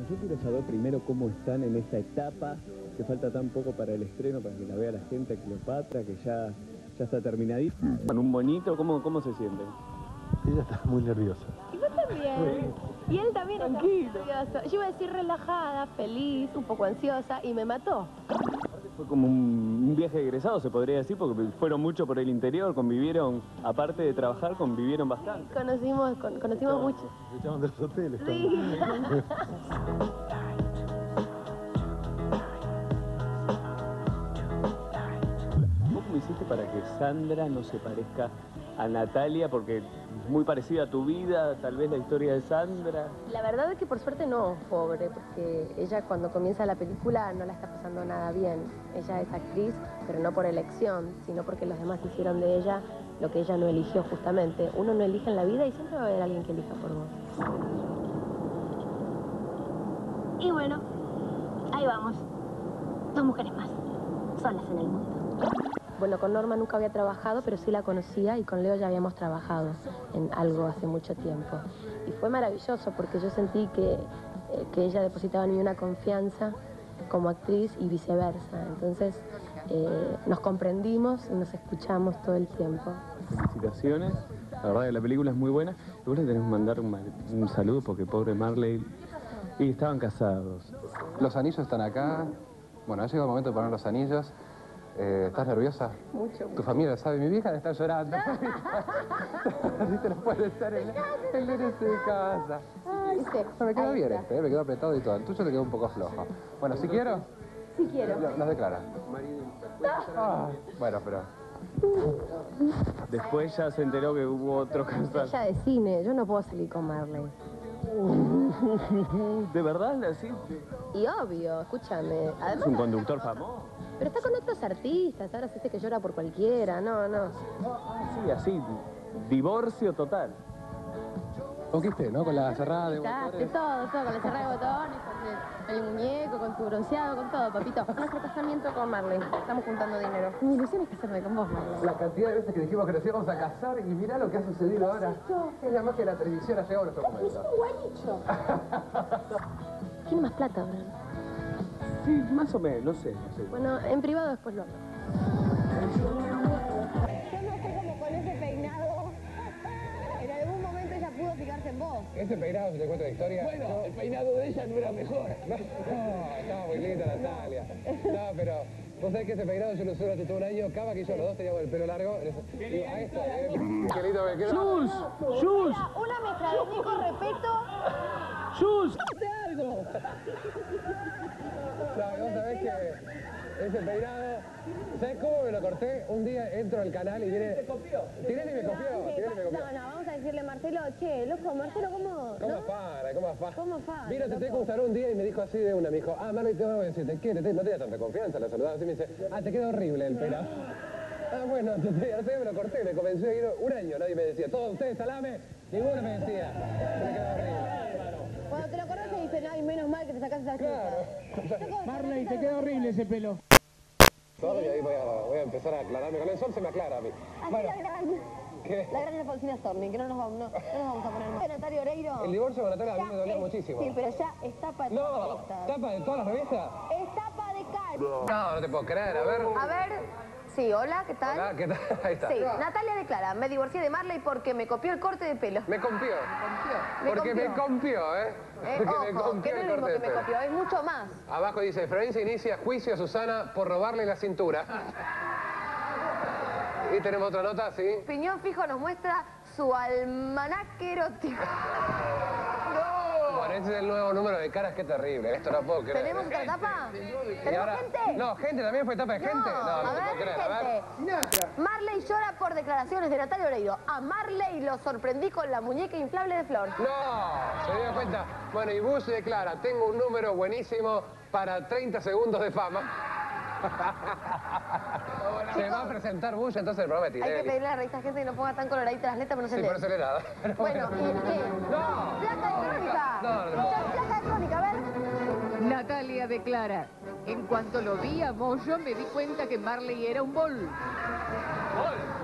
Yo quiero saber primero cómo están en esta etapa, que falta tan poco para el estreno, para que la vea la gente, Cleopatra, que ya está terminadísima. Con un bonito, ¿cómo se sienten? Ella está muy nerviosa. Y vos también. Y él también está nervioso. Yo iba a decir relajada, feliz, un poco ansiosa, y me mató. Fue como un viaje egresado, se podría decir, porque fueron mucho por el interior, convivieron, aparte de trabajar, convivieron bastante. Conocimos mucho. Se echaban de los hoteles. Sí. ¿Cómo hiciste para que Sandra no se parezca a Natalia? Porque es muy parecida a tu vida, tal vez la historia de Sandra. La verdad es que por suerte no, pobre, porque ella cuando comienza la película no la está pasando nada bien. Ella es actriz, pero no por elección, sino porque los demás hicieron de ella lo que ella no eligió justamente. Uno no elige en la vida y siempre va a haber alguien que elija por vos. Y bueno, ahí vamos. 2 mujeres más, solas en el mundo. Bueno, con Norma nunca había trabajado, pero sí la conocía, y con Leo ya habíamos trabajado en algo hace mucho tiempo. Y fue maravilloso porque yo sentí que ella depositaba en mí una confianza como actriz y viceversa. Entonces nos comprendimos y nos escuchamos todo el tiempo. Felicitaciones, la verdad que la película es muy buena. Y vos le tenés que mandar un saludo porque pobre Marley, y estaban casados. Los anillos están acá. Bueno, ha llegado el momento de poner los anillos. ¿Estás nerviosa? Mucho. Tu familia sabe, mi vieja está llorando. Así te lo puede estar el nene se casa. ¿Viste? No, me quedó Ahí bien está. me quedó apretado y todo. El tuyo te quedó un poco flojo. Bueno, si quiero, Sí quiero. nos declara. Bueno, pero... Después ya se enteró que hubo otro casal. Ella de cine, yo no puedo salir con Marley. ¿De verdad así? Y obvio, escúchame. Es Además, un conductor famoso. pero está con otros artistas, ahora se dice que llora por cualquiera, no. Sí, así, divorcio total. Conquisté, ¿no? Con la cerrada de Todo, botones. con la cerrada de botones, con el muñeco, con tu bronceado, con todo, papito. Nuestro casamiento con Marley, estamos juntando dinero. Mi ilusión es casarme con vos, Marley. La cantidad de veces que dijimos que nos íbamos a casar y mirá lo que ha sucedido ahora. Es la magia de la televisión, ha llegado a nuestro momento. ¿Tiene más plata, ahora? Sí, más o menos, no sé. Bueno, en privado después lo hablo. Yo no sé cómo con ese peinado, en algún momento ella pudo fijarse en vos. Ese peinado, si te cuento la historia... Bueno, el peinado de ella no era mejor. No, estaba muy linda Natalia. No, pero vos sabés que ese peinado yo lo usé durante todo un año. Cava que yo los dos teníamos el pelo largo. Digo, a esto, qué lindo me quedó. ¡Sus! Una mezcla de Nico Repeto. ¡Sus! No, vos sabés que ese peinado... ¿Sabés cómo me lo corté? Un día entro al canal y viene... ¿Te copió? Tirelli me copió. No, vamos a decirle Marcelo, che, loco, Marcelo, ¿cómo? ¿Cómo afana? ¿Cómo afana, Vino loco? Tete Cusaró un día y me dijo así de una, me dijo, Marley, te voy a decir, ¿qué? No tenía tanta confianza, la saludaba así, me dice, te queda horrible el peinado. Bueno, Tete, así me lo corté, me convenció de ir un año, nadie me decía, todos ustedes salame, ninguno me decía, me queda horrible. Cuando te lo corres te dicen, ay, menos mal que te sacas esa chupa. Marley, te queda horrible ese pelo. Todo y ahí voy a empezar a aclararme, con el sol se me aclara a mí. Así la gran... ¿Qué? La gran Alfonsina Storni, que no nos vamos a poner más. Natalia Oreiro. El divorcio con Natalia a mí me dolió es- muchísimo. Sí, pero ya es tapa de todas las No, revistas. ¿tapa de todas las revistas? Es tapa de cara. No, no te puedo creer, a ver. A ver, sí, hola, ¿qué tal? Hola, ¿qué tal? Ahí está. Sí, Natalia declara, me divorcié de Marley porque me copió el corte de pelo. Me compió. Me Porque compió. me compió, ¿eh? Porque me Ojo, compió que no el es lo mismo corte de que me pelo. copió, es mucho más. Abajo dice, Florencia inicia juicio a Susana por robarle la cintura. Y tenemos otra nota, ¿sí? Piñón Fijo nos muestra su almanaque erótico. Bueno, ese es el nuevo número de caras, qué terrible. Esto no puedo creer. ¿Tenemos otra tapa? Y ¿Tenemos ahora- gente? No, gente, también fue tapa de gente. No, a no te ver, puedo creer. A ver. gente. Marley llora por declaraciones de Natalia Oreiro. A Marley lo sorprendí con la muñeca inflable de Flor. No, se dio cuenta. Bueno, y Bush declara, tengo un número buenísimo para 30 segundos de fama. Se va a presentar Bush, entonces el programa de Hay que Tinelli. pedirle a la revista Gente que no ponga tan coloraditas las letras, pero no se Sí, lee. pero se le nada. Bueno, ¿y qué? No. Placa de crónica. No, no, no. Placa de crónica, a ver. Natalia declara, en cuanto lo vi a Moyo me di cuenta que Marley era un bol. ¡Gol!